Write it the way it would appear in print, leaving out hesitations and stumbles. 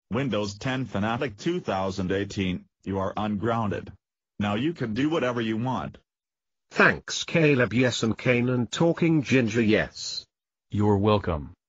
Windows 10 Fanatic 2018, you are ungrounded. Now you can do whatever you want. Thanks Caleb, yes, and Kanan Talking Ginger, yes. You're welcome.